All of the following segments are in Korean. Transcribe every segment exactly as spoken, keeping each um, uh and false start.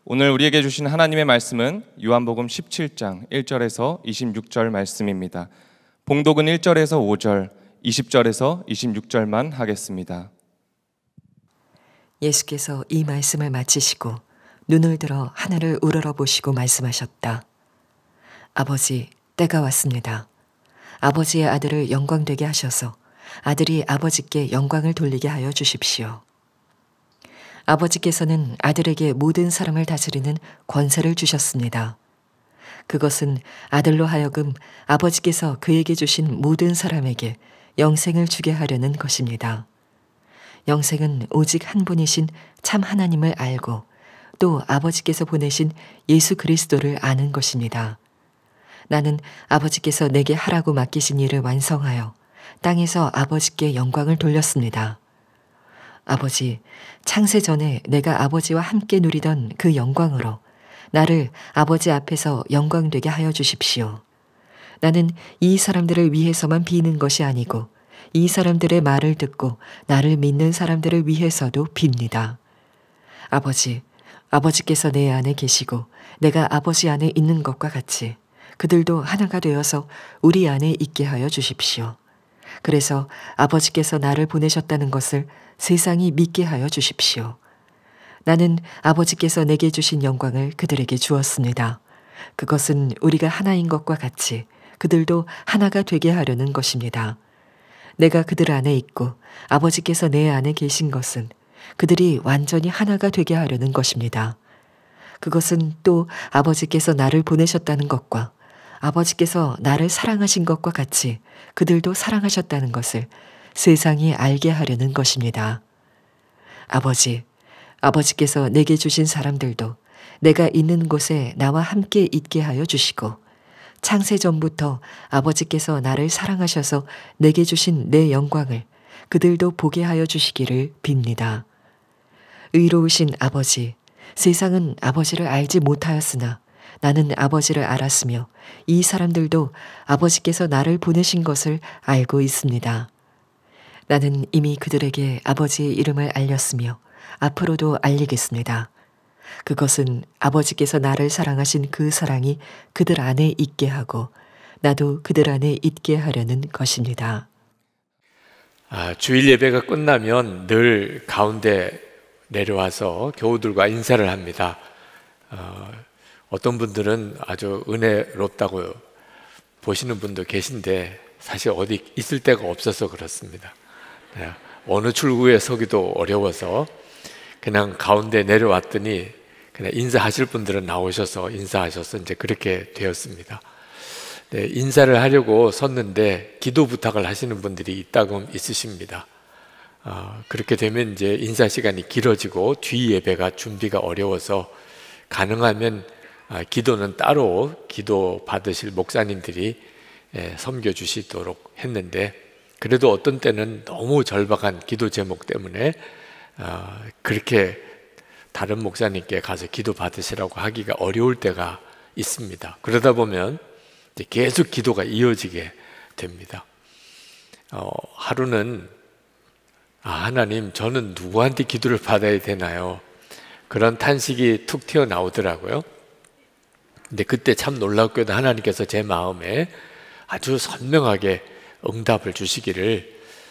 오늘 우리에게 주신 하나님의 말씀은 요한복음 십칠 장 일 절에서 이십육 절 말씀입니다. 봉독은 일 절에서 오 절, 이십 절에서 이십육 절만 하겠습니다. 예수께서 이 말씀을 마치시고 눈을 들어 하늘을 우러러보시고 말씀하셨다. 아버지, 때가 왔습니다. 아버지의 아들을 영광되게 하셔서 아들이 아버지께 영광을 돌리게 하여 주십시오. 아버지께서는 아들에게 모든 사람을 다스리는 권세를 주셨습니다. 그것은 아들로 하여금 아버지께서 그에게 주신 모든 사람에게 영생을 주게 하려는 것입니다. 영생은 오직 한 분이신 참 하나님을 알고 또 아버지께서 보내신 예수 그리스도를 아는 것입니다. 나는 아버지께서 내게 하라고 맡기신 일을 완성하여 땅에서 아버지께 영광을 돌렸습니다. 아버지, 창세 전에 내가 아버지와 함께 누리던 그 영광으로 나를 아버지 앞에서 영광되게 하여 주십시오. 나는 이 사람들을 위해서만 비는 것이 아니고 이 사람들의 말을 듣고 나를 믿는 사람들을 위해서도 빕니다. 아버지, 아버지께서 내 안에 계시고 내가 아버지 안에 있는 것과 같이 그들도 하나가 되어서 우리 안에 있게 하여 주십시오. 그래서 아버지께서 나를 보내셨다는 것을 세상이 믿게 하여 주십시오. 나는 아버지께서 내게 주신 영광을 그들에게 주었습니다. 그것은 우리가 하나인 것과 같이 그들도 하나가 되게 하려는 것입니다. 내가 그들 안에 있고 아버지께서 내 안에 계신 것은 그들이 완전히 하나가 되게 하려는 것입니다. 그것은 또 아버지께서 나를 보내셨다는 것과 아버지께서 나를 사랑하신 것과 같이 그들도 사랑하셨다는 것을 세상이 알게 하려는 것입니다. 아버지, 아버지께서 내게 주신 사람들도 내가 있는 곳에 나와 함께 있게 하여 주시고 창세 전부터 아버지께서 나를 사랑하셔서 내게 주신 내 영광을 그들도 보게 하여 주시기를 빕니다. 의로우신 아버지, 세상은 아버지를 알지 못하였으나 나는 아버지를 알았으며 이 사람들도 아버지께서 나를 보내신 것을 알고 있습니다. 나는 이미 그들에게 아버지의 이름을 알렸으며 앞으로도 알리겠습니다. 그것은 아버지께서 나를 사랑하신 그 사랑이 그들 안에 있게 하고 나도 그들 안에 있게 하려는 것입니다. 아, 주일 예배가 끝나면 늘 가운데 내려와서 교우들과 인사를 합니다. 어, 어떤 분들은 아주 은혜롭다고 보시는 분도 계신데 사실 어디 있을 데가 없어서 그렇습니다. 네, 어느 출구에 서기도 어려워서 그냥 가운데 내려왔더니 그냥 인사하실 분들은 나오셔서 인사하셔서 이제 그렇게 되었습니다. 네, 인사를 하려고 섰는데 기도 부탁을 하시는 분들이 이따금 있으십니다. 어, 그렇게 되면 이제 인사 시간이 길어지고 뒤 예배가 준비가 어려워서 가능하면 아, 기도는 따로 기도 받으실 목사님들이 예, 섬겨주시도록 했는데 그래도 어떤 때는 너무 절박한 기도 제목 때문에 어, 그렇게 다른 목사님께 가서 기도 받으시라고 하기가 어려울 때가 있습니다. 그러다 보면 이제 계속 기도가 이어지게 됩니다. 어, 하루는 아, 하나님, 저는 누구한테 기도를 받아야 되나요? 그런 탄식이 툭 튀어나오더라고요. 근데 그때 참 놀랍게도 하나님께서 제 마음에 아주 선명하게 응답을 주시기를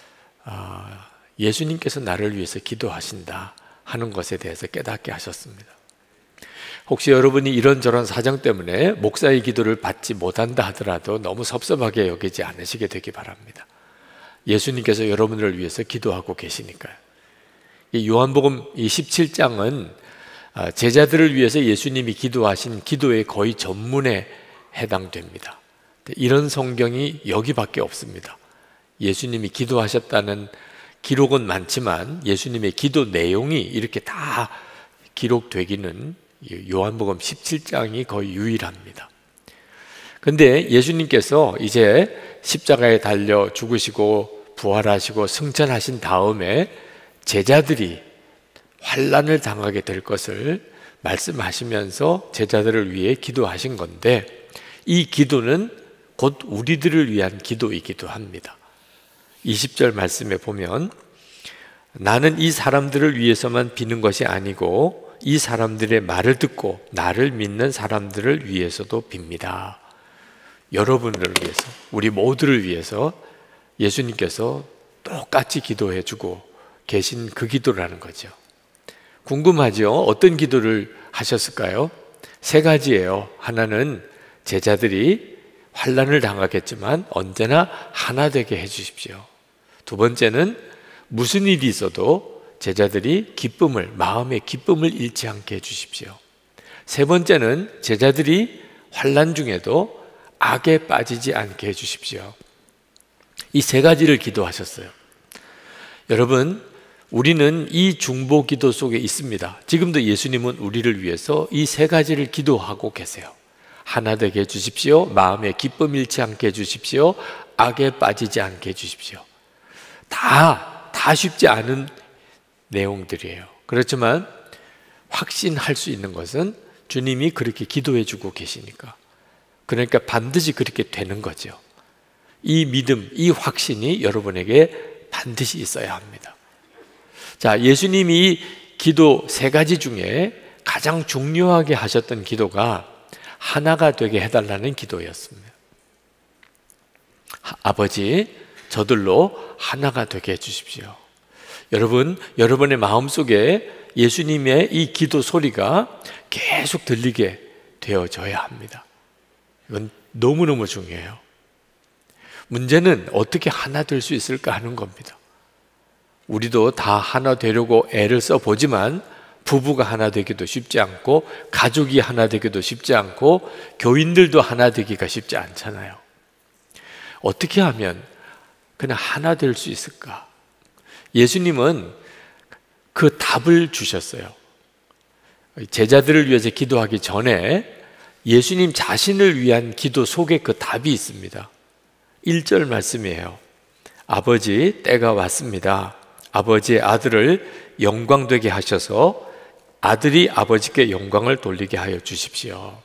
아, 예수님께서 나를 위해서 기도하신다 하는 것에 대해서 깨닫게 하셨습니다. 혹시 여러분이 이런저런 사정 때문에 목사의 기도를 받지 못한다 하더라도 너무 섭섭하게 여기지 않으시게 되기 바랍니다. 예수님께서 여러분을 위해서 기도하고 계시니까요. 이 요한복음 이 십칠 장은 제자들을 위해서 예수님이 기도하신 기도의 거의 전문에 해당됩니다. 이런 성경이 여기밖에 없습니다. 예수님이 기도하셨다는 기록은 많지만 예수님의 기도 내용이 이렇게 다 기록되기는 요한복음 십칠 장이 거의 유일합니다. 근데 예수님께서 이제 십자가에 달려 죽으시고 부활하시고 승천하신 다음에 제자들이 환난을 당하게 될 것을 말씀하시면서 제자들을 위해 기도하신 건데 이 기도는 곧 우리들을 위한 기도이기도 합니다. 이십 절 말씀에 보면 나는 이 사람들을 위해서만 비는 것이 아니고 이 사람들의 말을 듣고 나를 믿는 사람들을 위해서도 빕니다. 여러분들을 위해서, 우리 모두를 위해서 예수님께서 똑같이 기도해 주고 계신 그 기도라는 거죠. 궁금하죠? 어떤 기도를 하셨을까요? 세 가지예요. 하나는 제자들이 환난을 당하겠지만 언제나 하나 되게 해주십시오. 두 번째는 무슨 일이 있어도 제자들이 기쁨을, 마음의 기쁨을 잃지 않게 해주십시오. 세 번째는 제자들이 환난 중에도 악에 빠지지 않게 해주십시오. 이 세 가지를 기도하셨어요. 여러분, 우리는 이 중보 기도 속에 있습니다. 지금도 예수님은 우리를 위해서 이 세 가지를 기도하고 계세요. 하나 되게 해주십시오. 마음의 기쁨 잃지 않게 해주십시오. 악에 빠지지 않게 해주십시오. 다, 다 쉽지 않은 내용들이에요. 그렇지만 확신할 수 있는 것은 주님이 그렇게 기도해 주고 계시니까. 그러니까 반드시 그렇게 되는 거죠. 이 믿음, 이 확신이 여러분에게 반드시 있어야 합니다. 자, 예수님이 기도 세 가지 중에 가장 중요하게 하셨던 기도가 하나가 되게 해달라는 기도였습니다. 아버지, 저들로 하나가 되게 해주십시오. 여러분, 여러분의 마음속에 예수님의 이 기도 소리가 계속 들리게 되어져야 합니다. 이건 너무너무 중요해요. 문제는 어떻게 하나 될 수 있을까 하는 겁니다. 우리도 다 하나 되려고 애를 써보지만 부부가 하나 되기도 쉽지 않고 가족이 하나 되기도 쉽지 않고 교인들도 하나 되기가 쉽지 않잖아요. 어떻게 하면 그냥 하나 될 수 있을까? 예수님은 그 답을 주셨어요. 제자들을 위해서 기도하기 전에 예수님 자신을 위한 기도 속에 그 답이 있습니다. 일 절 말씀이에요. 아버지, 때가 왔습니다. 아버지의 아들을 영광되게 하셔서 아들이 아버지께 영광을 돌리게 하여 주십시오.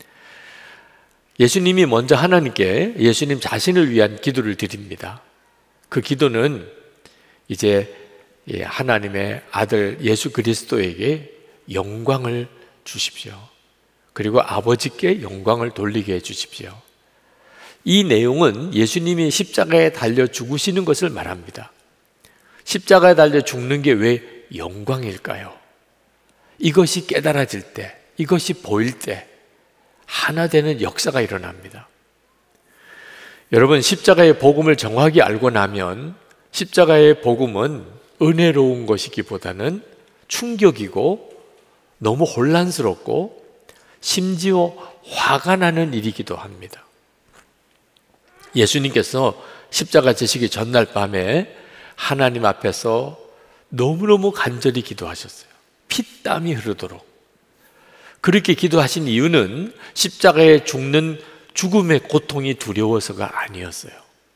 예수님이 먼저 하나님께 예수님 자신을 위한 기도를 드립니다. 그 기도는 이제 하나님의 아들 예수 그리스도에게 영광을 주십시오. 그리고 아버지께 영광을 돌리게 해 주십시오. 이 내용은 예수님이 십자가에 달려 죽으시는 것을 말합니다. 십자가에 달려 죽는 게 왜 영광일까요? 이것이 깨달아질 때, 이것이 보일 때 하나 되는 역사가 일어납니다. 여러분, 십자가의 복음을 정확히 알고 나면 십자가의 복음은 은혜로운 것이기보다는 충격이고 너무 혼란스럽고 심지어 화가 나는 일이기도 합니다. 예수님께서 십자가 지시기 전날 밤에 하나님 앞에서 너무너무 간절히 기도하셨어요. 피땀이 흐르도록. 그렇게 기도하신 이유는 십자가에 죽는 죽음의 고통이 두려워서가 아니었어요.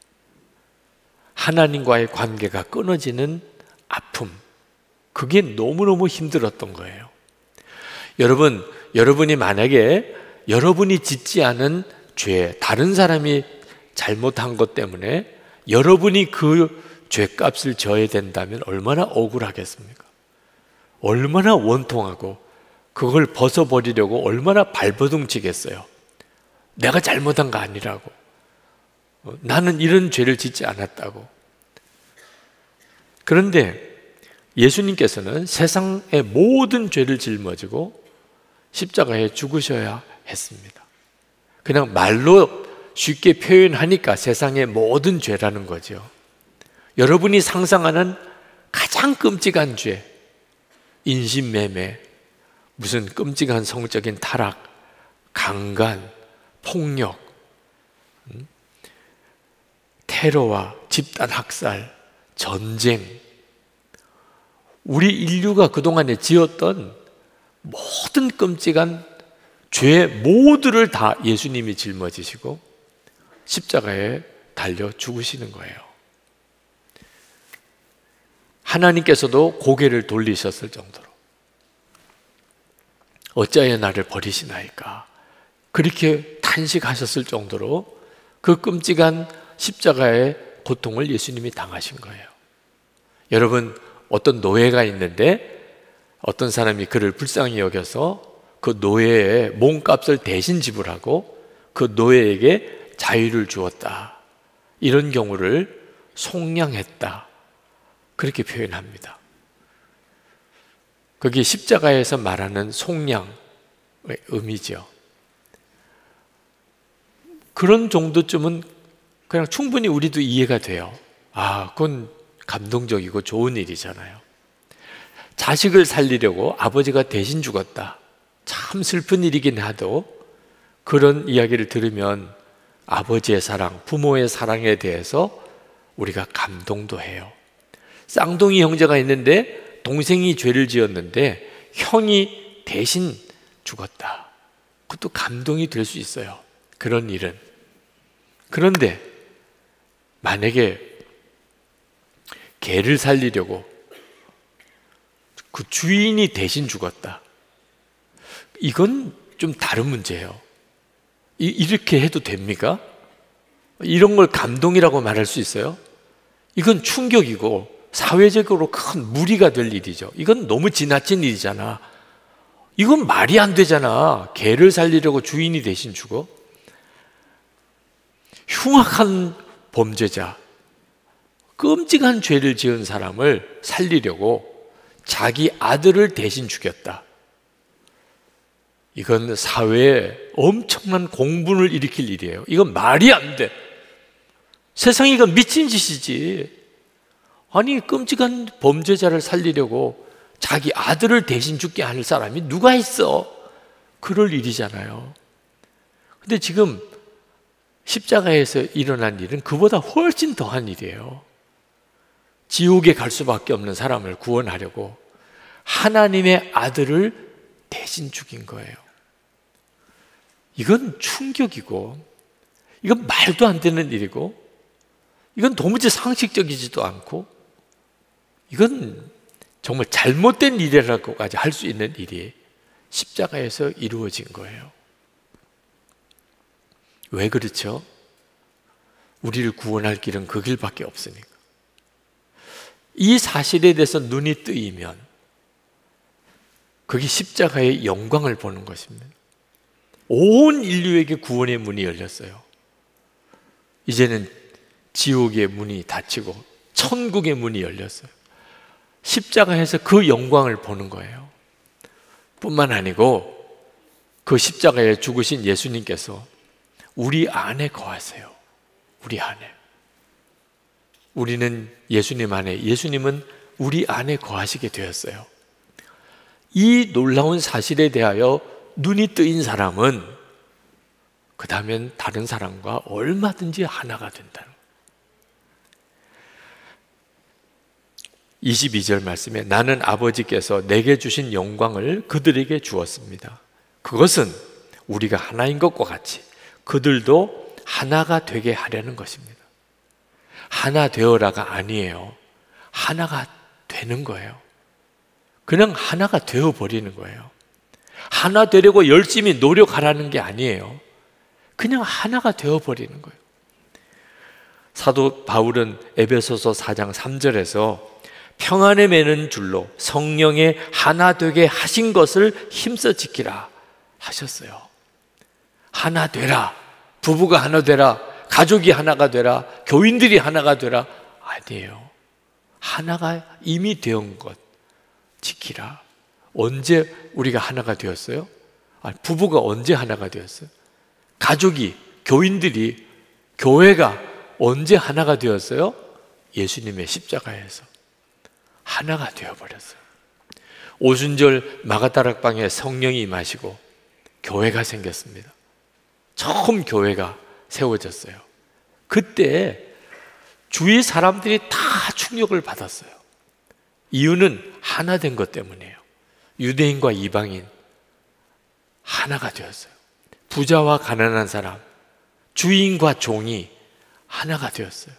하나님과의 관계가 끊어지는 아픔, 그게 너무너무 힘들었던 거예요. 여러분, 여러분이 만약에 여러분이 짓지 않은 죄, 다른 사람이 잘못한 것 때문에 여러분이 그 죄값을 져야 된다면 얼마나 억울하겠습니까? 얼마나 원통하고 그걸 벗어버리려고 얼마나 발버둥치겠어요. 내가 잘못한 거 아니라고, 나는 이런 죄를 짓지 않았다고. 그런데 예수님께서는 세상의 모든 죄를 짊어지고 십자가에 죽으셔야 했습니다. 그냥 말로 쉽게 표현하니까 세상의 모든 죄라는 거죠. 여러분이 상상하는 가장 끔찍한 죄, 인신매매, 무슨 끔찍한 성적인 타락, 강간, 폭력, 테러와 집단 학살, 전쟁, 우리 인류가 그동안에 지었던 모든 끔찍한 죄 모두를 다 예수님이 짊어지시고 십자가에 달려 죽으시는 거예요. 하나님께서도 고개를 돌리셨을 정도로 어찌하여 나를 버리시나이까, 그렇게 탄식하셨을 정도로 그 끔찍한 십자가의 고통을 예수님이 당하신 거예요. 여러분, 어떤 노예가 있는데 어떤 사람이 그를 불쌍히 여겨서 그 노예의 몸값을 대신 지불하고 그 노예에게 자유를 주었다. 이런 경우를 속량했다. 그렇게 표현합니다. 그게 십자가에서 말하는 속량의 의미죠. 그런 정도쯤은 그냥 충분히 우리도 이해가 돼요. 아, 그건 감동적이고 좋은 일이잖아요. 자식을 살리려고 아버지가 대신 죽었다. 참 슬픈 일이긴 하도 그런 이야기를 들으면 아버지의 사랑, 부모의 사랑에 대해서 우리가 감동도 해요. 쌍둥이 형제가 있는데 동생이 죄를 지었는데 형이 대신 죽었다. 그것도 감동이 될 수 있어요. 그런 일은. 그런데 만약에 개를 살리려고 그 주인이 대신 죽었다. 이건 좀 다른 문제예요. 이, 이렇게 해도 됩니까? 이런 걸 감동이라고 말할 수 있어요? 이건 충격이고 사회적으로 큰 무리가 될 일이죠. 이건 너무 지나친 일이잖아. 이건 말이 안 되잖아. 개를 살리려고 주인이 대신 죽어? 흉악한 범죄자, 끔찍한 죄를 지은 사람을 살리려고 자기 아들을 대신 죽였다. 이건 사회에 엄청난 공분을 일으킬 일이에요. 이건 말이 안 돼. 세상에 이건 미친 짓이지. 아니, 끔찍한 범죄자를 살리려고 자기 아들을 대신 죽게 하는 사람이 누가 있어? 그럴 일이잖아요. 근데 지금 십자가에서 일어난 일은 그보다 훨씬 더한 일이에요. 지옥에 갈 수밖에 없는 사람을 구원하려고 하나님의 아들을 대신 죽인 거예요. 이건 충격이고, 이건 말도 안 되는 일이고, 이건 도무지 상식적이지도 않고, 이건 정말 잘못된 일이라고까지 할 수 있는 일이 십자가에서 이루어진 거예요. 왜 그렇죠? 우리를 구원할 길은 그 길밖에 없으니까. 이 사실에 대해서 눈이 뜨이면 그게 십자가의 영광을 보는 것입니다. 온 인류에게 구원의 문이 열렸어요. 이제는 지옥의 문이 닫히고 천국의 문이 열렸어요. 십자가에서 그 영광을 보는 거예요. 뿐만 아니고 그 십자가에 죽으신 예수님께서 우리 안에 거하세요. 우리 안에. 우리는 예수님 안에, 예수님은 우리 안에 거하시게 되었어요. 이 놀라운 사실에 대하여 눈이 뜨인 사람은 그 다음엔 다른 사람과 얼마든지 하나가 된다는 거예요. 이십이 절 말씀에 나는 아버지께서 내게 주신 영광을 그들에게 주었습니다. 그것은 우리가 하나인 것과 같이 그들도 하나가 되게 하려는 것입니다. 하나 되어라가 아니에요. 하나가 되는 거예요. 그냥 하나가 되어버리는 거예요. 하나 되려고 열심히 노력하라는 게 아니에요. 그냥 하나가 되어버리는 거예요. 사도 바울은 에베소서 사 장 삼 절에서 평안에 매는 줄로 성령의 하나 되게 하신 것을 힘써 지키라 하셨어요. 하나 되라. 부부가 하나 되라. 가족이 하나가 되라. 교인들이 하나가 되라. 아니에요. 하나가 이미 되은 것 지키라. 언제 우리가 하나가 되었어요? 아니, 부부가 언제 하나가 되었어요? 가족이, 교인들이, 교회가 언제 하나가 되었어요? 예수님의 십자가에서 하나가 되어버렸어요. 오순절 마가다락방에 성령이 임하시고 교회가 생겼습니다. 처음 교회가 세워졌어요. 그때 주위 사람들이 다 충격을 받았어요. 이유는 하나 된 것 때문이에요. 유대인과 이방인 하나가 되었어요. 부자와 가난한 사람, 주인과 종이 하나가 되었어요.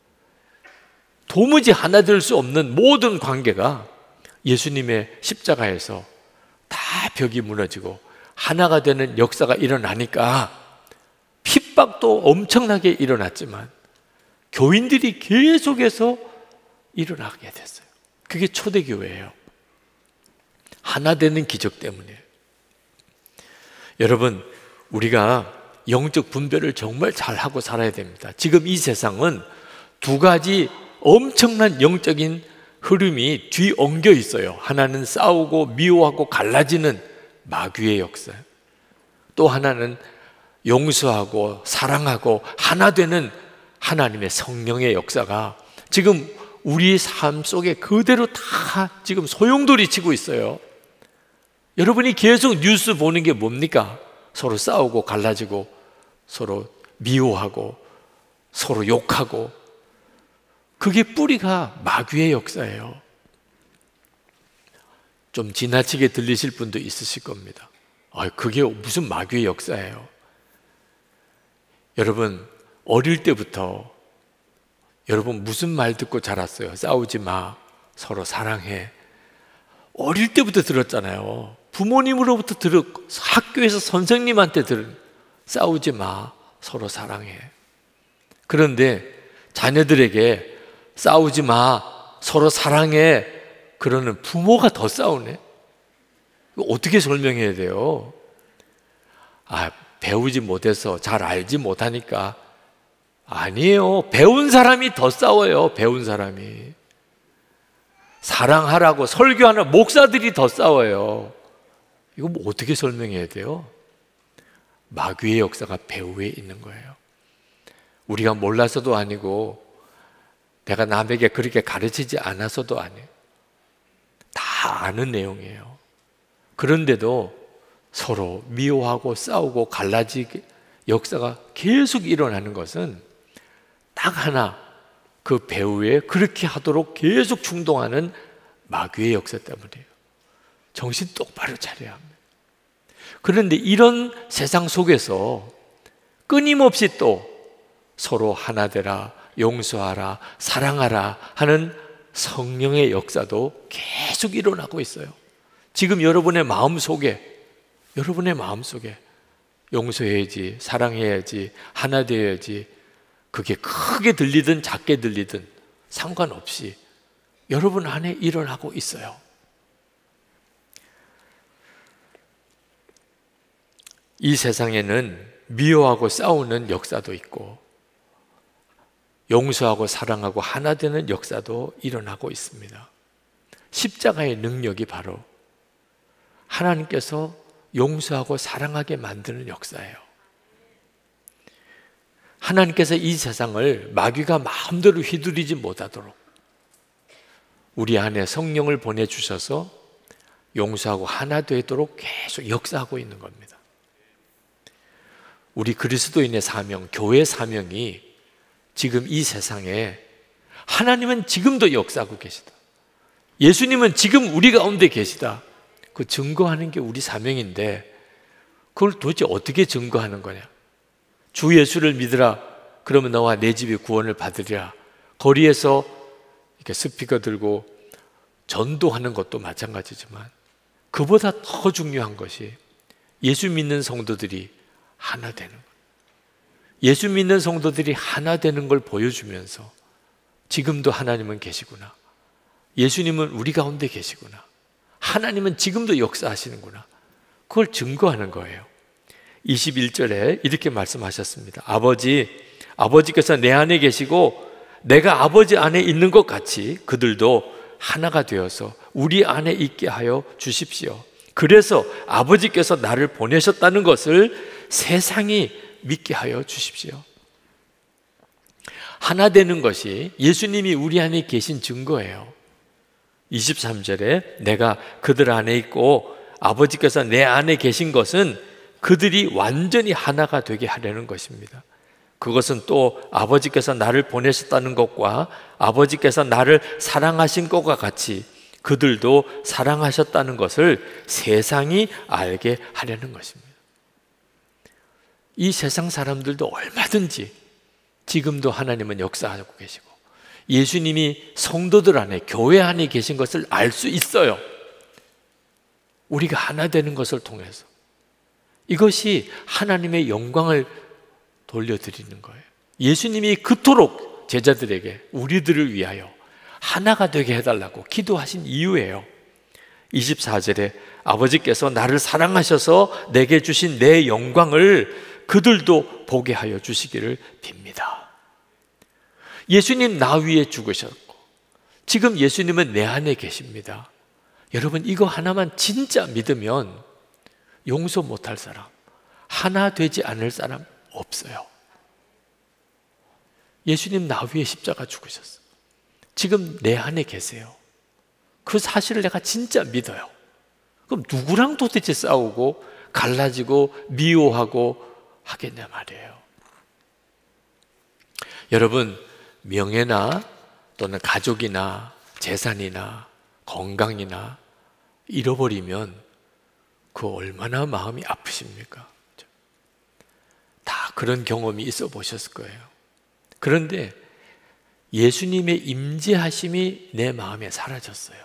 도무지 하나 될 수 없는 모든 관계가 예수님의 십자가에서 다 벽이 무너지고 하나가 되는 역사가 일어나니까 핍박도 엄청나게 일어났지만 교인들이 계속해서 일어나게 됐어요. 그게 초대교회예요. 하나 되는 기적 때문이에요. 여러분, 우리가 영적 분별을 정말 잘하고 살아야 됩니다. 지금 이 세상은 두 가지 엄청난 영적인 흐름이 뒤엉겨 있어요. 하나는 싸우고 미워하고 갈라지는 마귀의 역사, 또 하나는 용서하고 사랑하고 하나 되는 하나님의 성령의 역사가 지금 우리 삶 속에 그대로 다 지금 소용돌이 치고 있어요. 여러분이 계속 뉴스 보는 게 뭡니까? 서로 싸우고 갈라지고 서로 미워하고 서로 욕하고, 그게 뿌리가 마귀의 역사예요. 좀 지나치게 들리실 분도 있으실 겁니다. 아, 그게 무슨 마귀의 역사예요? 여러분, 어릴 때부터 여러분 무슨 말 듣고 자랐어요? 싸우지 마, 서로 사랑해. 어릴 때부터 들었잖아요. 부모님으로부터 들었, 학교에서 선생님한테 들은, 싸우지 마, 서로 사랑해. 그런데 자녀들에게 싸우지 마, 서로 사랑해, 그러는 부모가 더 싸우네. 이거 어떻게 설명해야 돼요? 아, 배우지 못해서 잘 알지 못하니까. 아니에요. 배운 사람이 더 싸워요. 배운 사람이. 사랑하라고 설교하는 목사들이 더 싸워요. 이거 뭐 어떻게 설명해야 돼요? 마귀의 역사가 배후에 있는 거예요. 우리가 몰라서도 아니고 내가 남에게 그렇게 가르치지 않아서도 아니에요. 다 아는 내용이에요. 그런데도 서로 미워하고 싸우고 갈라지기 역사가 계속 일어나는 것은 딱 하나, 그 배후에 그렇게 하도록 계속 충동하는 마귀의 역사 때문이에요. 정신 똑바로 차려야 합니다. 그런데 이런 세상 속에서 끊임없이 또 서로 하나 되라, 용서하라, 사랑하라 하는 성령의 역사도 계속 일어나고 있어요. 지금 여러분의 마음 속에, 여러분의 마음 속에 용서해야지, 사랑해야지, 하나 되어야지, 그게 크게 들리든 작게 들리든 상관없이 여러분 안에 일어나고 있어요. 이 세상에는 미워하고 싸우는 역사도 있고 용서하고 사랑하고 하나 되는 역사도 일어나고 있습니다. 십자가의 능력이 바로 하나님께서 용서하고 사랑하게 만드는 역사예요. 하나님께서 이 세상을 마귀가 마음대로 휘두르지 못하도록 우리 안에 성령을 보내주셔서 용서하고 하나 되도록 계속 역사하고 있는 겁니다. 우리 그리스도인의 사명, 교회의 사명이 지금 이 세상에 하나님은 지금도 역사하고 계시다. 예수님은 지금 우리 가운데 계시다. 그 증거하는 게 우리 사명인데 그걸 도대체 어떻게 증거하는 거냐? 주 예수를 믿으라. 그러면 너와 내 집이 구원을 받으리라. 거리에서 이렇게 스피커 들고 전도하는 것도 마찬가지지만 그보다 더 중요한 것이 예수 믿는 성도들이 하나 되는 것. 예수 믿는 성도들이 하나 되는 걸 보여주면서 지금도 하나님은 계시구나. 예수님은 우리 가운데 계시구나. 하나님은 지금도 역사하시는구나. 그걸 증거하는 거예요. 이십일 절에 이렇게 말씀하셨습니다. 아버지, 아버지께서 내 안에 계시고 내가 아버지 안에 있는 것 같이 그들도 하나가 되어서 우리 안에 있게 하여 주십시오. 그래서 아버지께서 나를 보내셨다는 것을 세상이 믿게 하여 주십시오. 하나 되는 것이 예수님이 우리 안에 계신 증거예요. 이십삼 절에 내가 그들 안에 있고 아버지께서 내 안에 계신 것은 그들이 완전히 하나가 되게 하려는 것입니다. 그것은 또 아버지께서 나를 보내셨다는 것과 아버지께서 나를 사랑하신 것과 같이 그들도 사랑하셨다는 것을 세상이 알게 하려는 것입니다. 이 세상 사람들도 얼마든지 지금도 하나님은 역사하고 계시고 예수님이 성도들 안에, 교회 안에 계신 것을 알 수 있어요. 우리가 하나 되는 것을 통해서. 이것이 하나님의 영광을 돌려드리는 거예요. 예수님이 그토록 제자들에게 우리들을 위하여 하나가 되게 해달라고 기도하신 이유예요. 이십사 절에 아버지께서 나를 사랑하셔서 내게 주신 내 영광을 그들도 보게 하여 주시기를 빕니다. 예수님 나 위에 죽으셨고 지금 예수님은 내 안에 계십니다. 여러분, 이거 하나만 진짜 믿으면 용서 못할 사람, 하나 되지 않을 사람 없어요. 예수님 나 위에 십자가 죽으셨어요. 지금 내 안에 계세요. 그 사실을 내가 진짜 믿어요. 그럼 누구랑 도대체 싸우고 갈라지고 미워하고 하겠냐 말이에요. 여러분, 명예나 또는 가족이나 재산이나 건강이나 잃어버리면 그 얼마나 마음이 아프십니까? 다 그런 경험이 있어 보셨을 거예요. 그런데 예수님의 임재하심이 내 마음에 사라졌어요.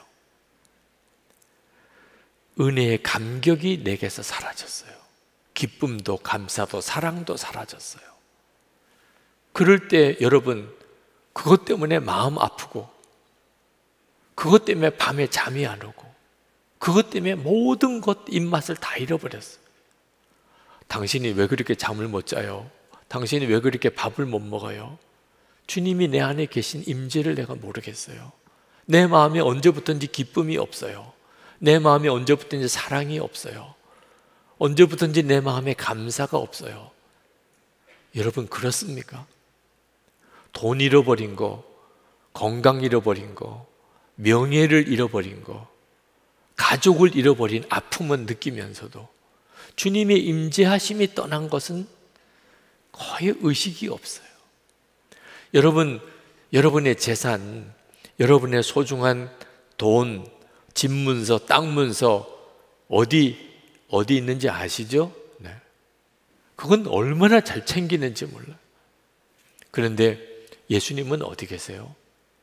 은혜의 감격이 내게서 사라졌어요. 기쁨도 감사도 사랑도 사라졌어요. 그럴 때 여러분, 그것 때문에 마음 아프고, 그것 때문에 밤에 잠이 안 오고, 그것 때문에 모든 것 입맛을 다 잃어버렸어요. 당신이 왜 그렇게 잠을 못 자요? 당신이 왜 그렇게 밥을 못 먹어요? 주님이 내 안에 계신 임재를 내가 모르겠어요. 내 마음에 언제부턴지 기쁨이 없어요. 내 마음에 언제부턴지 사랑이 없어요. 언제부턴지 내 마음에 감사가 없어요. 여러분, 그렇습니까? 돈 잃어버린 거, 건강 잃어버린 거, 명예를 잃어버린 거, 가족을 잃어버린 아픔은 느끼면서도 주님의 임재하심이 떠난 것은 거의 의식이 없어요. 여러분, 여러분의 재산, 여러분의 소중한 돈, 집 문서, 땅 문서 어디 어디 있는지 아시죠? 네. 그건 얼마나 잘 챙기는지 몰라요. 그런데 예수님은 어디 계세요?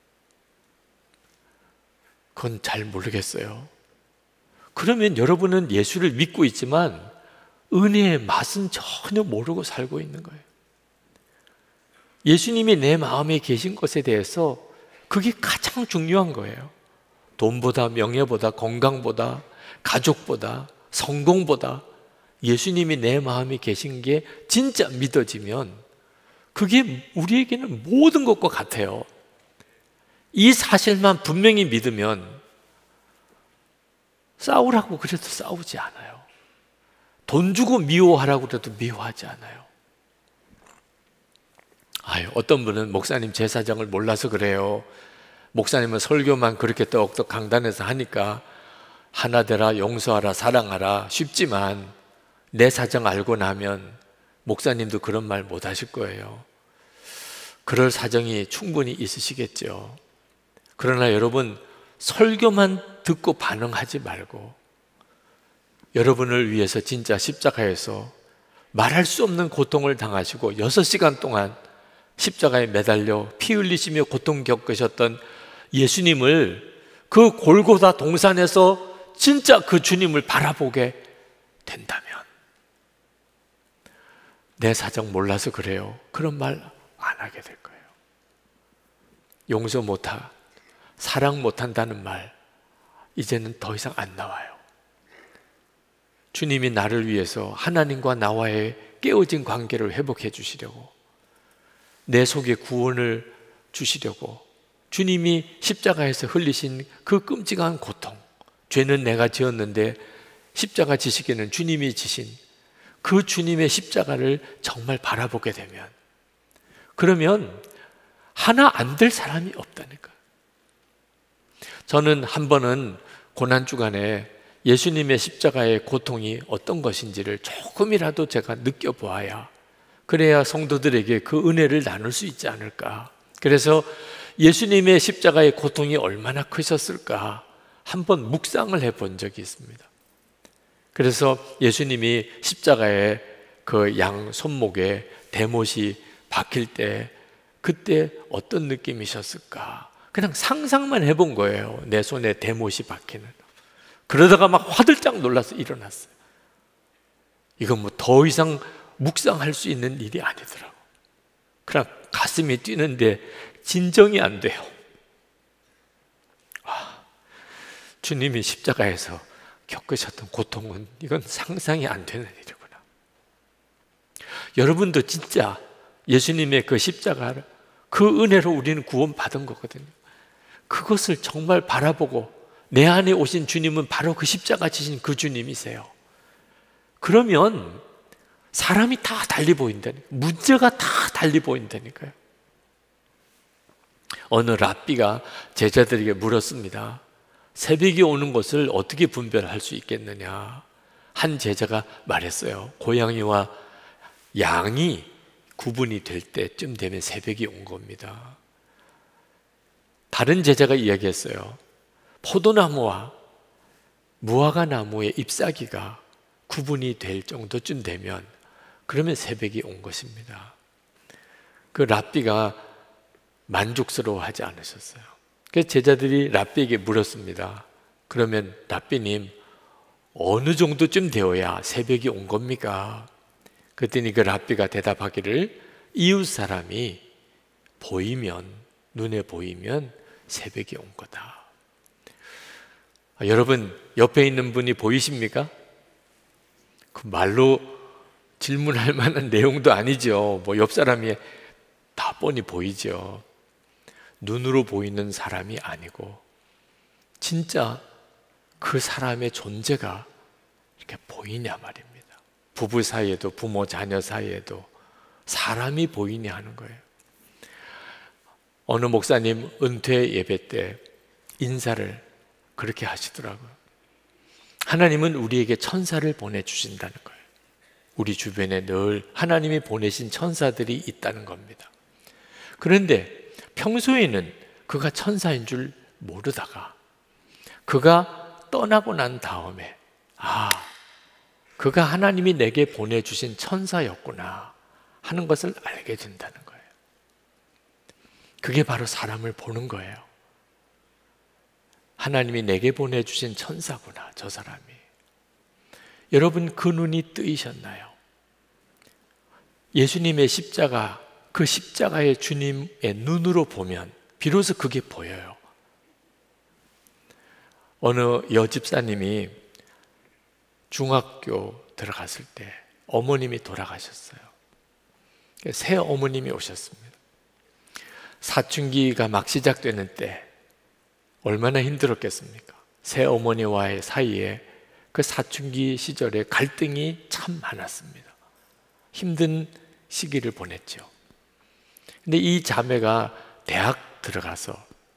그건 잘 모르겠어요. 그러면 여러분은 예수를 믿고 있지만 은혜의 맛은 전혀 모르고 살고 있는 거예요. 예수님이 내 마음에 계신 것에 대해서 그게 가장 중요한 거예요. 돈보다, 명예보다, 건강보다, 가족보다, 성공보다 예수님이 내 마음에 계신 게 진짜 믿어지면 그게 우리에게는 모든 것과 같아요. 이 사실만 분명히 믿으면 싸우라고 그래도 싸우지 않아요. 돈 주고 미워하라고 그래도 미워하지 않아요. 아유, 어떤 분은 목사님 제 사정을 몰라서 그래요. 목사님은 설교만 그렇게 떡떡 강단에서 하니까 하나 되라, 용서하라, 사랑하라 쉽지만 내 사정 알고 나면 목사님도 그런 말 못 하실 거예요. 그럴 사정이 충분히 있으시겠죠. 그러나 여러분, 설교만 듣고 반응하지 말고 여러분을 위해서 진짜 십자가에서 말할 수 없는 고통을 당하시고 여섯 시간 동안 십자가에 매달려 피 흘리시며 고통 겪으셨던 예수님을, 그 골고다 동산에서 진짜 그 주님을 바라보게 된다면, 내 사정 몰라서 그래요, 그런 말 안 하게 될 거예요. 용서 못하, 사랑 못한다는 말 이제는 더 이상 안 나와요. 주님이 나를 위해서 하나님과 나와의 깨어진 관계를 회복해 주시려고, 내 속에 구원을 주시려고 주님이 십자가에서 흘리신 그 끔찍한 고통, 죄는 내가 지었는데 십자가 지시기는 주님이 지신 그 주님의 십자가를 정말 바라보게 되면, 그러면 하나 안 될 사람이 없다니까. 저는 한 번은 고난주간에 예수님의 십자가의 고통이 어떤 것인지를 조금이라도 제가 느껴보아야, 그래야 성도들에게 그 은혜를 나눌 수 있지 않을까. 그래서 예수님의 십자가의 고통이 얼마나 크셨을까 한번 묵상을 해본 적이 있습니다. 그래서 예수님이 십자가의 그 양 손목에 대못이 박힐 때 그때 어떤 느낌이셨을까, 그냥 상상만 해본 거예요. 내 손에 대못이 박히는. 그러다가 막 화들짝 놀라서 일어났어요. 이건 뭐 더 이상 묵상할 수 있는 일이 아니더라고. 그냥 가슴이 뛰는데 진정이 안 돼요. 아, 주님이 십자가에서 겪으셨던 고통은 이건 상상이 안 되는 일이구나. 여러분도 진짜 예수님의 그 십자가를, 그 은혜로 우리는 구원받은 거거든요. 그것을 정말 바라보고 내 안에 오신 주님은 바로 그 십자가 지신 그 주님이세요. 그러면 사람이 다 달리 보인다니까요. 문제가 다 달리 보인다니까요. 어느 랍비가 제자들에게 물었습니다. 새벽이 오는 것을 어떻게 분별할 수 있겠느냐. 한 제자가 말했어요. 고양이와 양이 구분이 될 때쯤 되면 새벽이 온 겁니다. 다른 제자가 이야기했어요. 포도나무와 무화과 나무의 잎사귀가 구분이 될 정도쯤 되면 그러면 새벽이 온 것입니다. 그 랍비가 만족스러워하지 않으셨어요. 그래서 제자들이 랍비에게 물었습니다. 그러면 랍비님, 어느 정도쯤 되어야 새벽이 온 겁니까? 그랬더니 그 랍비가 대답하기를, 이웃 사람이 보이면, 눈에 보이면 새벽이 온 거다. 아, 여러분 옆에 있는 분이 보이십니까? 그 말로 질문할 만한 내용도 아니죠. 뭐 옆 사람이 다 뻔히 보이죠. 눈으로 보이는 사람이 아니고 진짜 그 사람의 존재가 이렇게 보이냐 말입니다. 부부 사이에도 부모 자녀 사이에도 사람이 보이냐 하는 거예요. 어느 목사님 은퇴 예배 때 인사를 그렇게 하시더라고요. 하나님은 우리에게 천사를 보내주신다는 거예요. 우리 주변에 늘 하나님이 보내신 천사들이 있다는 겁니다. 그런데 평소에는 그가 천사인 줄 모르다가 그가 떠나고 난 다음에 아, 그가 하나님이 내게 보내주신 천사였구나 하는 것을 알게 된다는 거예요. 그게 바로 사람을 보는 거예요. 하나님이 내게 보내주신 천사구나, 저 사람이. 여러분, 그 눈이 뜨이셨나요? 예수님의 십자가, 그 십자가의 주님의 눈으로 보면 비로소 그게 보여요. 어느 여집사님이 중학교 들어갔을 때 어머님이 돌아가셨어요. 새 어머님이 오셨습니다. 사춘기가 막 시작되는 때 얼마나 힘들었겠습니까? 새 어머니와의 사이에 그 사춘기 시절에 갈등이 참 많았습니다. 힘든 시기를 보냈죠. 근데 이 자매가 대학 들어가서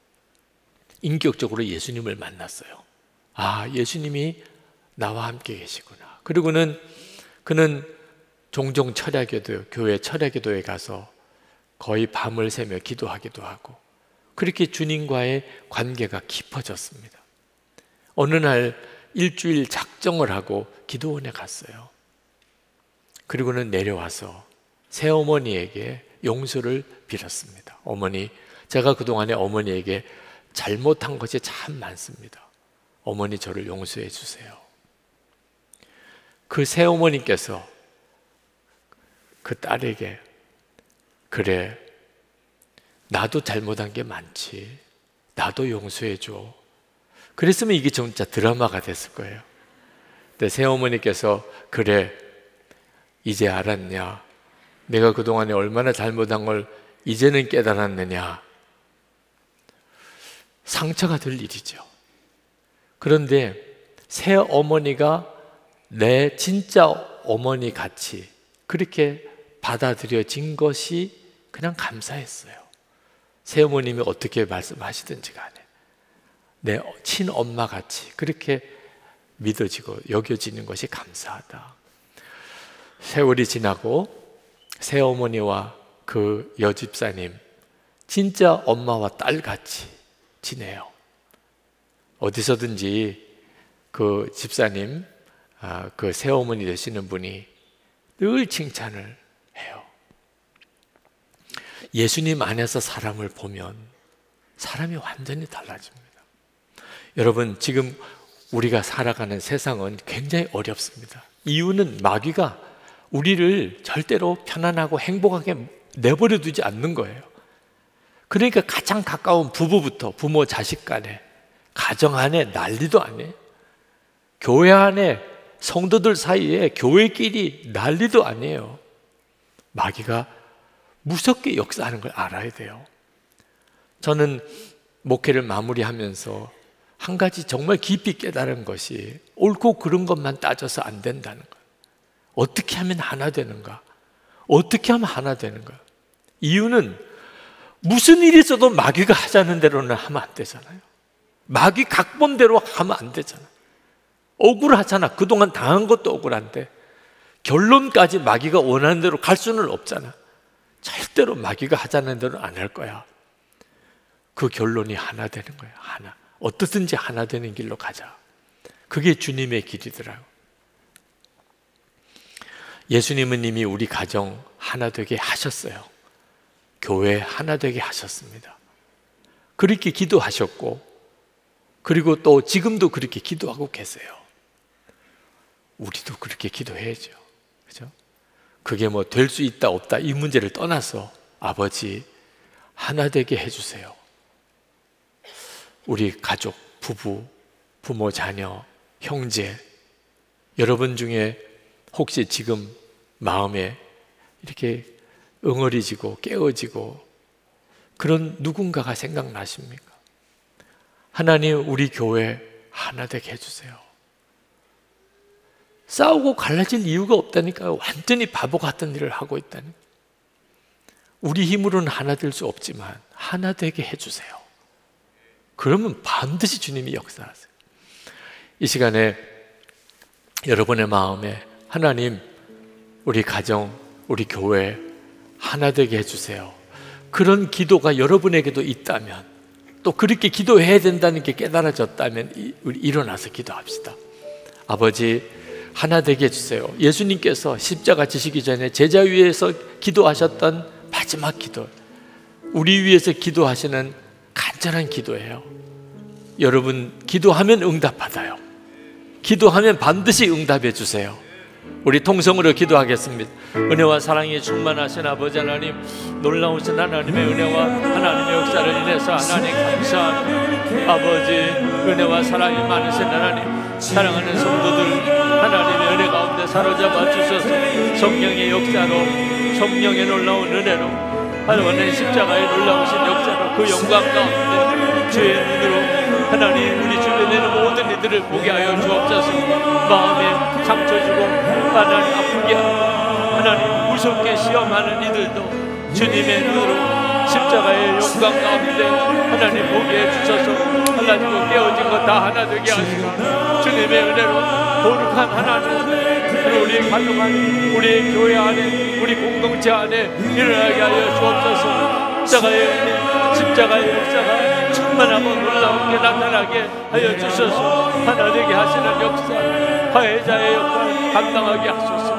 인격적으로 예수님을 만났어요. 아, 예수님이 나와 함께 계시구나. 그리고는 그는 종종 철야기도, 교회 철야기도에 가서 거의 밤을 새며 기도하기도 하고 그렇게 주님과의 관계가 깊어졌습니다. 어느 날 일주일 작정을 하고 기도원에 갔어요. 그리고는 내려와서 새어머니에게 용서를 빌었습니다. 어머니, 제가 그동안에 어머니에게 잘못한 것이 참 많습니다. 어머니 저를 용서해 주세요. 그 새어머니께서 그 딸에게 그래, 나도 잘못한 게 많지. 나도 용서해 줘. 그랬으면 이게 진짜 드라마가 됐을 거예요. 근데 새어머니께서 그래, 이제 알았냐? 내가 그동안에 얼마나 잘못한 걸 이제는 깨달았느냐? 상처가 될 일이죠. 그런데 새어머니가 내 진짜 어머니 같이 그렇게 받아들여진 것이 그냥 감사했어요. 새어머님이 어떻게 말씀하시든지 간에 내 친엄마 같이 그렇게 믿어지고 여겨지는 것이 감사하다. 세월이 지나고 새어머니와 그 여집사님 진짜 엄마와 딸같이 지내요. 어디서든지 그 집사님, 아, 그 새어머니 되시는 분이 늘 칭찬을 해요. 예수님 안에서 사람을 보면 사람이 완전히 달라집니다. 여러분, 지금 우리가 살아가는 세상은 굉장히 어렵습니다. 이유는 마귀가 우리를 절대로 편안하고 행복하게 내버려 두지 않는 거예요. 그러니까 가장 가까운 부부부터 부모 자식 간에 가정 안에 난리도 아니에요. 교회 안에 성도들 사이에 교회끼리 난리도 아니에요. 마귀가 무섭게 역사하는 걸 알아야 돼요. 저는 목회를 마무리하면서 한 가지 정말 깊이 깨달은 것이 옳고 그른 것만 따져서 안 된다는 거예요. 어떻게 하면 하나 되는가? 어떻게 하면 하나 되는가? 이유는 무슨 일이 있어도 마귀가 하자는 대로는 하면 안 되잖아요. 마귀 각본대로 하면 안 되잖아요. 억울하잖아. 그동안 당한 것도 억울한데 결론까지 마귀가 원하는 대로 갈 수는 없잖아. 절대로 마귀가 하자는 대로 안 할 거야. 그 결론이 하나 되는 거야. 하나. 어떻든지 하나 되는 길로 가자. 그게 주님의 길이더라고. 예수님은 이미 우리 가정 하나 되게 하셨어요. 교회 하나 되게 하셨습니다. 그렇게 기도하셨고, 그리고 또 지금도 그렇게 기도하고 계세요. 우리도 그렇게 기도해야죠. 그죠? 그게 뭐 될 수 있다 없다 이 문제를 떠나서 아버지 하나 되게 해주세요. 우리 가족, 부부, 부모, 자녀, 형제, 여러분 중에 혹시 지금 마음에 이렇게 응어리지고 깨어지고 그런 누군가가 생각나십니까? 하나님, 우리 교회 하나 되게 해주세요. 싸우고 갈라질 이유가 없다니까요. 완전히 바보 같은 일을 하고 있다니. 우리 힘으로는 하나 될 수 없지만 하나 되게 해주세요. 그러면 반드시 주님이 역사하세요. 이 시간에 여러분의 마음에 하나님, 우리 가정, 우리 교회 하나 되게 해주세요. 그런 기도가 여러분에게도 있다면, 또 그렇게 기도해야 된다는 게 깨달아졌다면 우리 일어나서 기도합시다. 아버지, 하나 되게 해주세요. 예수님께서 십자가 지시기 전에 제자 위에서 기도하셨던 마지막 기도, 우리 위해서 기도하시는 간절한 기도예요. 여러분, 기도하면 응답받아요. 기도하면 반드시 응답해 주세요. 우리 통성으로 기도하겠습니다. 은혜와 사랑이 충만하신 아버지 하나님, 놀라우신 하나님의 은혜와 하나님의 역사를 인해서 하나님 감사합니다. 아버지, 은혜와 사랑이 많으신 하나님, 사랑하는 성도들 하나님의 은혜 가운데 사로잡아 주셔서 성령의 역사로, 성령의 놀라운 은혜로, 하나님의 십자가의 놀라우신 역사로 그 영광 가운데 주의 눈으로 하나님 우리 주변에 있는 모든 이들을 보게 하여 주옵소서. 마음에 상처 주고 하나님 아프게 하고 하나님 무섭게 시험하는 이들도 주님의 눈으로 십자가의 영광 가운데 하나님 보게 해주셔서 하나님과 깨어진 것 다 하나 되게 하시고 주님의 은혜로 거룩한 하나님 우리 가족 안에, 우리 교회 안에, 우리 공동체 안에 일어나게 하여 주옵소서. 십자가의 은혜, 십자가의 역사가 충만하고 놀라운게 나타나게 하여 주셔서 하나 되게 하시는 역사, 화해자의 역할 감당하게 하소서.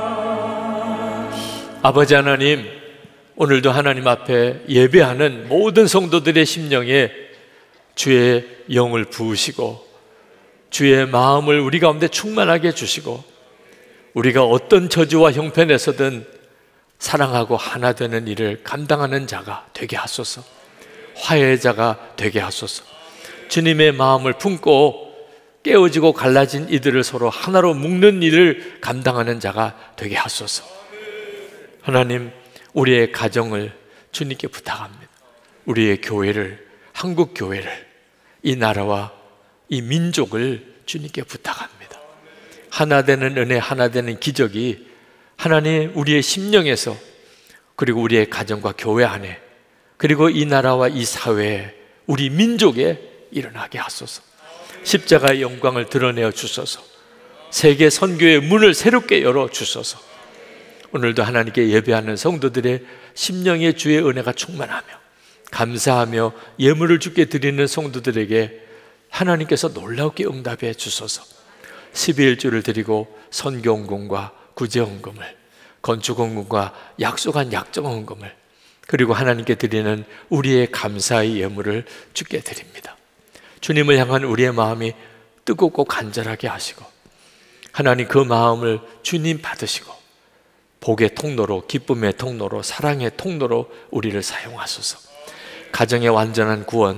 아버지 하나님, 오늘도 하나님 앞에 예배하는 모든 성도들의 심령에 주의 영을 부으시고 주의 마음을 우리 가운데 충만하게 해주시고 우리가 어떤 저주와 형편에서든 사랑하고 하나 되는 일을 감당하는 자가 되게 하소서. 화해자가 되게 하소서. 주님의 마음을 품고 깨어지고 갈라진 이들을 서로 하나로 묶는 일을 감당하는 자가 되게 하소서. 하나님, 우리의 가정을 주님께 부탁합니다. 우리의 교회를, 한국 교회를, 이 나라와 이 민족을 주님께 부탁합니다. 하나 되는 은혜, 하나 되는 기적이 하나님 우리의 심령에서, 그리고 우리의 가정과 교회 안에, 그리고 이 나라와 이 사회에, 우리 민족에 일어나게 하소서. 십자가의 영광을 드러내어 주소서. 세계 선교의 문을 새롭게 열어 주소서. 오늘도 하나님께 예배하는 성도들의 심령에 주의 은혜가 충만하며 감사하며 예물을 주께 드리는 성도들에게 하나님께서 놀랍게 응답해 주소서. 십이일주를 드리고 선교헌금과 구제헌금을, 건축헌금과 약속한 약정헌금을, 그리고 하나님께 드리는 우리의 감사의 예물을 주께 드립니다. 주님을 향한 우리의 마음이 뜨겁고 간절하게 하시고 하나님 그 마음을 주님 받으시고 복의 통로로, 기쁨의 통로로, 사랑의 통로로 우리를 사용하소서. 가정의 완전한 구원,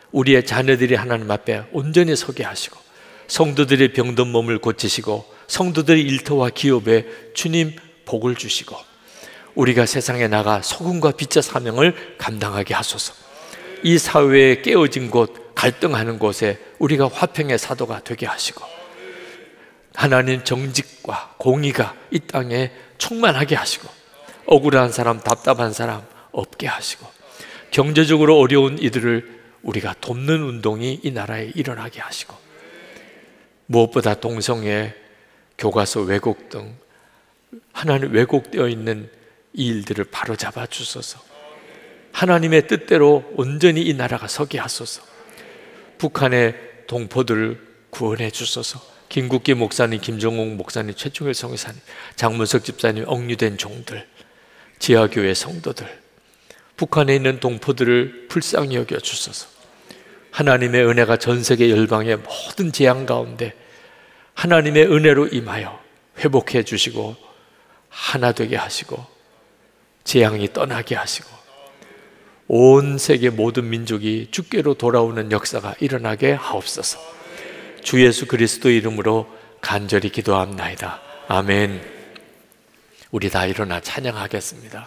우리의 자녀들이 하나님 앞에 온전히 서게 하시고, 성도들의 병든 몸을 고치시고, 성도들의 일터와 기업에 주님 복을 주시고, 우리가 세상에 나가 소금과 빛의 사명을 감당하게 하소서. 이 사회에 깨어진 곳, 갈등하는 곳에 우리가 화평의 사도가 되게 하시고, 하나님 정직과 공의가 이 땅에 충만하게 하시고, 억울한 사람, 답답한 사람 없게 하시고, 경제적으로 어려운 이들을 우리가 돕는 운동이 이 나라에 일어나게 하시고, 무엇보다 동성애, 교과서 왜곡 등 하나님 왜곡되어 있는 이 일들을 바로잡아 주소서. 하나님의 뜻대로 온전히 이 나라가 서게 하소서. 북한의 동포들을 구원해 주소서. 김국기 목사님, 김정옥 목사님, 최충일 성사님, 장문석 집사님, 억류된 종들, 지하교회 성도들, 북한에 있는 동포들을 불쌍히 여겨 주소서. 하나님의 은혜가 전 세계 열방의 모든 재앙 가운데 하나님의 은혜로 임하여 회복해 주시고, 하나 되게 하시고, 재앙이 떠나게 하시고, 온 세계 모든 민족이 주께로 돌아오는 역사가 일어나게 하옵소서. 주 예수 그리스도 이름으로 간절히 기도합나이다. 아멘. 우리 다 일어나 찬양하겠습니다.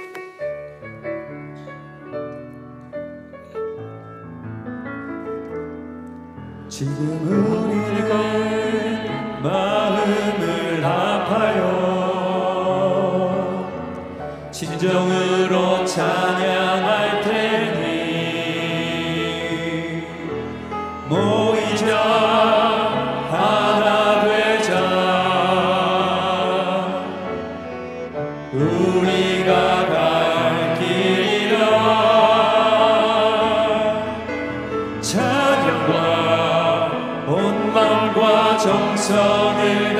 지금 우리는 마음을 아파요. 진정으로 찬양할 테니 모이자, 하나 되자. 우리가 갈 길이라 찬양과 온 마음과 정성을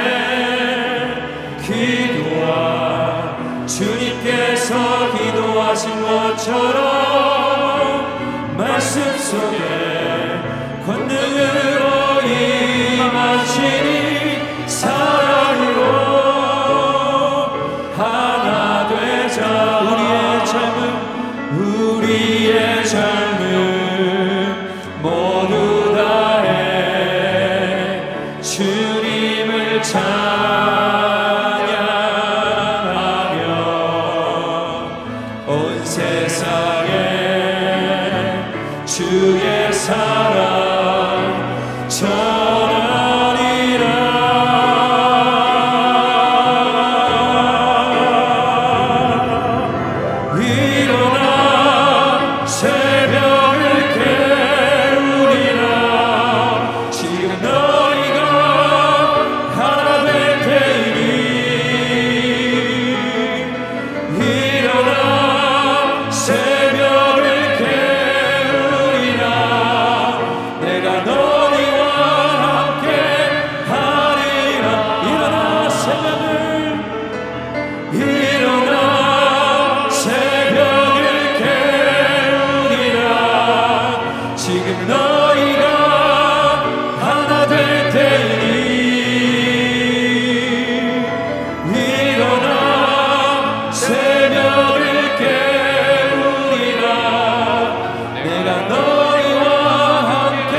다해 기도하. 주님께서 기도하신 것처럼 말씀 속에 권능으로 임하시니 사랑으로 하나 되자. 우리의 삶은 우리의 삶은 모두 다해 주님을 찬양하며 온 세상에 주의 사랑 전하리라. 일어나 새벽을 깨우리라. 지금 너희가 하나 될 테니 일어나 새벽을 깨우리라. 내가 너희와 함께 하리라. 일어나 새벽을 일어나 새벽을 깨우리라. 지금 너희가 하나 될 테니 일어나 새벽을 깨우리라. 내가 너희와 함께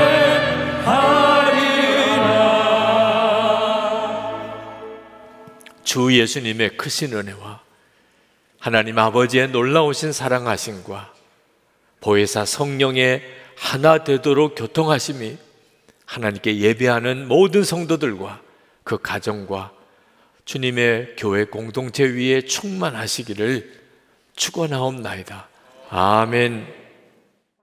하리라. 주 예수님의 크신 은혜와 하나님 아버지의 놀라우신 사랑하심과 보혜사 성령의 하나 되도록 교통하심이 하나님께 예배하는 모든 성도들과 그 가정과 주님의 교회 공동체 위에 충만하시기를 축원하옵나이다. 아멘.